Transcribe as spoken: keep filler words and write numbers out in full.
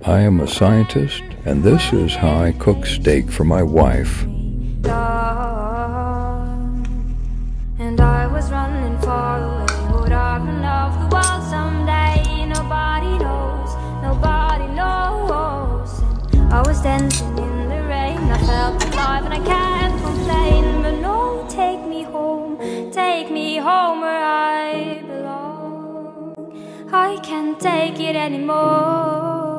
I am a scientist, and this is how I cook steak for my wife. And I was running far away. Would I run off the world someday? Nobody knows, nobody knows. And I was dancing in the rain. I felt alive and I can't complain. But no, take me home, take me home where I belong. I can't take it anymore.